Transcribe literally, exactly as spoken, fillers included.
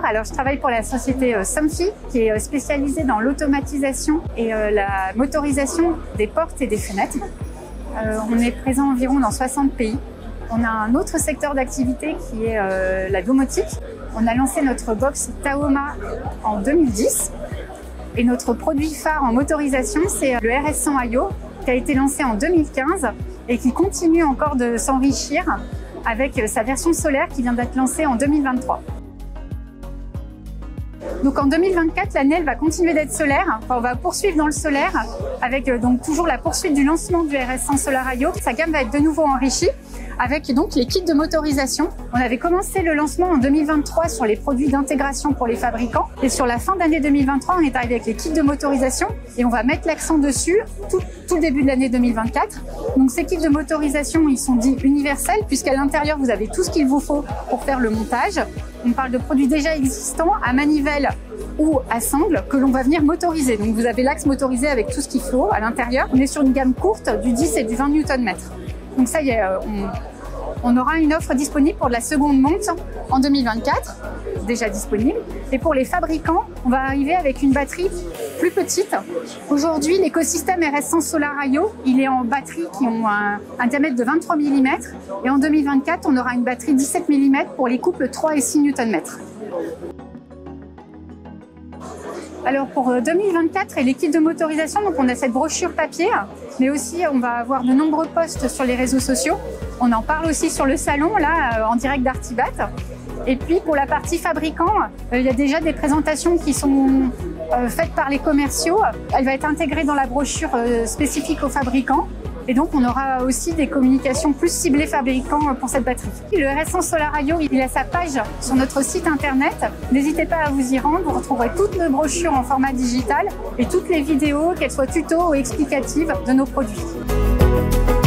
Alors, je travaille pour la société euh, Somfy, qui est euh, spécialisée dans l'automatisation et euh, la motorisation des portes et des fenêtres. Euh, on est présent environ dans soixante pays. On a un autre secteur d'activité qui est euh, la domotique. On a lancé notre box Tahoma en deux mille dix. Et notre produit phare en motorisation, c'est le R S cent I O, qui a été lancé en deux mille quinze et qui continue encore de s'enrichir avec sa version solaire qui vient d'être lancée en deux mille vingt-trois. Donc en deux mille vingt-quatre, l'année elle va continuer d'être solaire. Enfin, on va poursuivre dans le solaire avec euh, donc toujours la poursuite du lancement du R S cent Solar I O. Sa gamme va être de nouveau enrichie avec donc les kits de motorisation. On avait commencé le lancement en deux mille vingt-trois sur les produits d'intégration pour les fabricants. Et sur la fin d'année deux mille vingt-trois, on est arrivé avec les kits de motorisation et on va mettre l'accent dessus tout, tout le début de l'année deux mille vingt-quatre. Donc ces kits de motorisation, ils sont dits universels puisqu'à l'intérieur, vous avez tout ce qu'il vous faut pour faire le montage. On parle de produits déjà existants à manivelle ou à sangle que l'on va venir motoriser. Donc vous avez l'axe motorisé avec tout ce qu'il faut à l'intérieur. On est sur une gamme courte du dix et du vingt newton-mètres. Donc ça y est, on, on aura une offre disponible pour de la seconde monte en deux mille vingt-quatre, déjà disponible. Et pour les fabricants, on va arriver avec une batterie plus petite. Aujourd'hui, l'écosystème R S cent Solar I O, il est en batteries qui ont un, un diamètre de vingt-trois millimètres. Et en deux mille vingt-quatre, on aura une batterie dix-sept millimètres pour les couples trois et six newton-mètres. Alors pour deux mille vingt-quatre et les kits de motorisation, donc on a cette brochure papier, mais aussi on va avoir de nombreux posts sur les réseaux sociaux. On en parle aussi sur le salon, là, en direct d'Artibat. Et puis pour la partie fabricant, il y a déjà des présentations qui sont faites par les commerciaux. Elle va être intégrée dans la brochure spécifique aux fabricants. Et donc, on aura aussi des communications plus ciblées fabricants pour cette batterie. Le R S cent Solar I O, il a sa page sur notre site internet. N'hésitez pas à vous y rendre. Vous retrouverez toutes nos brochures en format digital et toutes les vidéos, qu'elles soient tuto ou explicatives, de nos produits.